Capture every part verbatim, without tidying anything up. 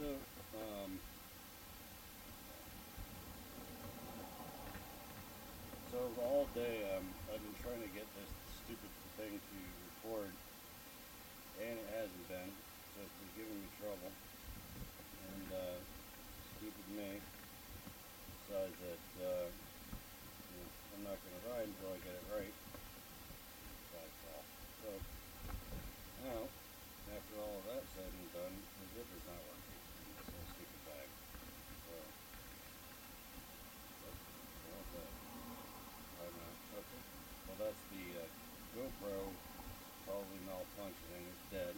um, so all day um, I've been trying to get this stupid thing to record, and it hasn't been, so it's been giving me trouble, and uh, stupid me decides that uh, you know, I'm not going to ride until I get it right. That's all. So now, after all of that said and done, the zipper's not working. It's a stupid bag. So, what's that? I'm not. Okay. Well, that's the uh, GoPro probably malfunctioning. It's dead.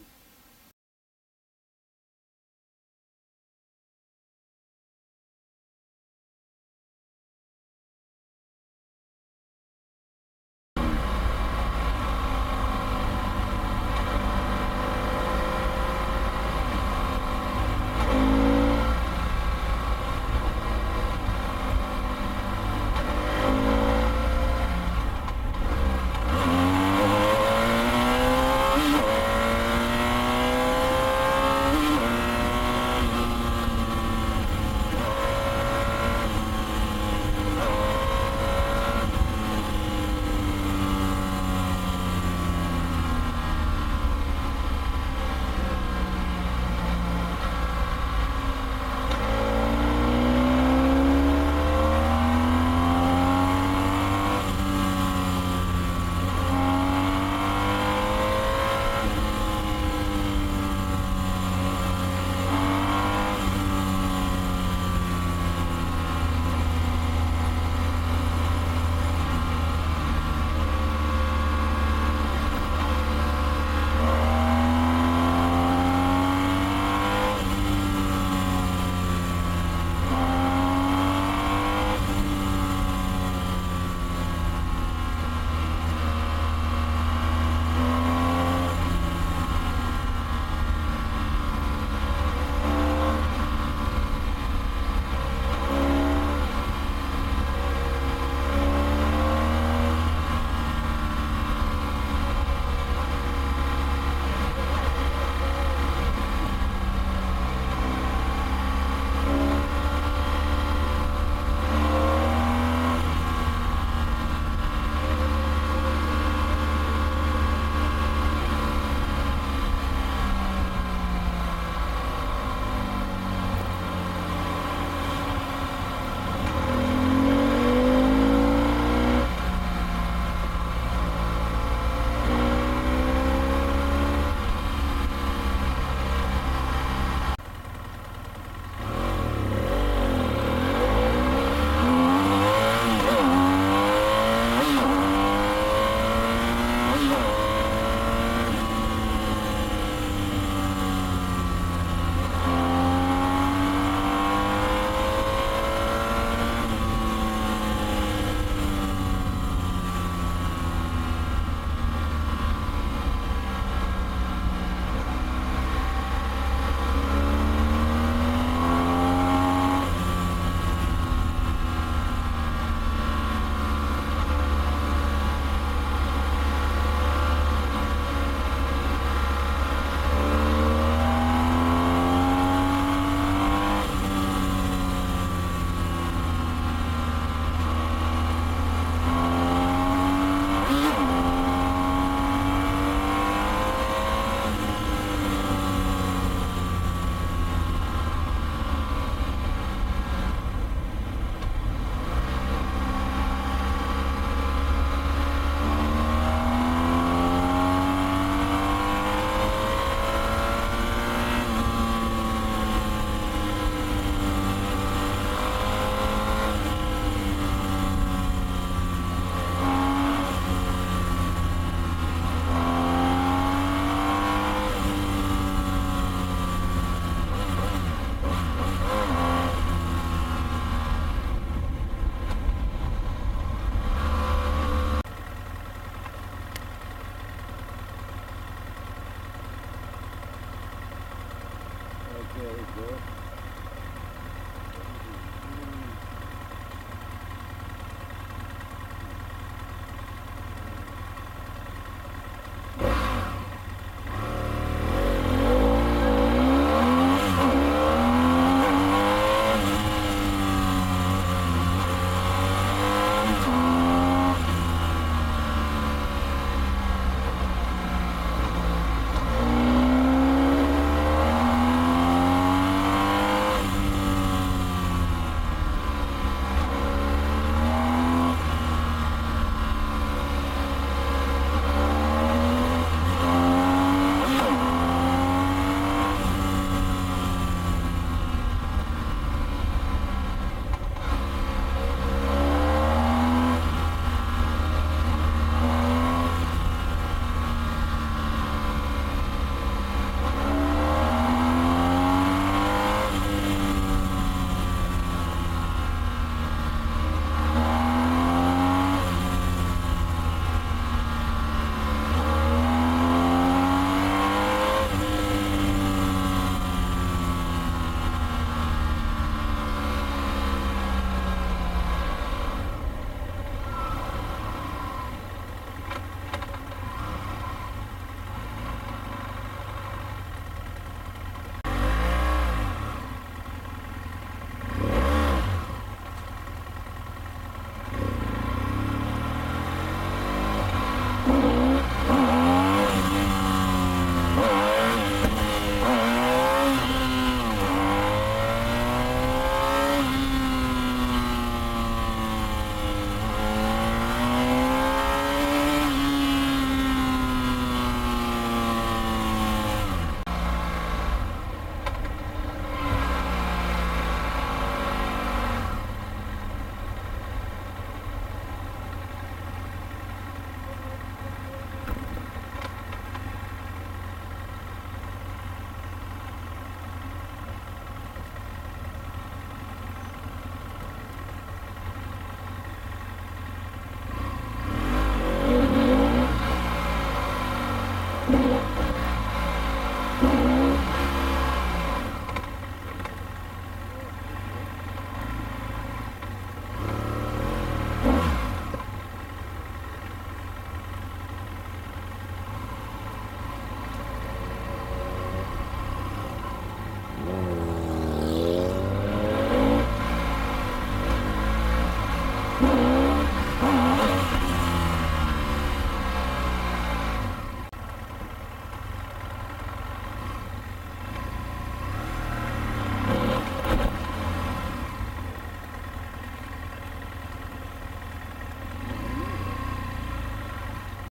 Okay, good.